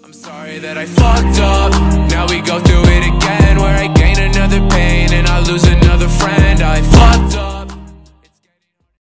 I'm sorry that I fucked up. Now we go through it again.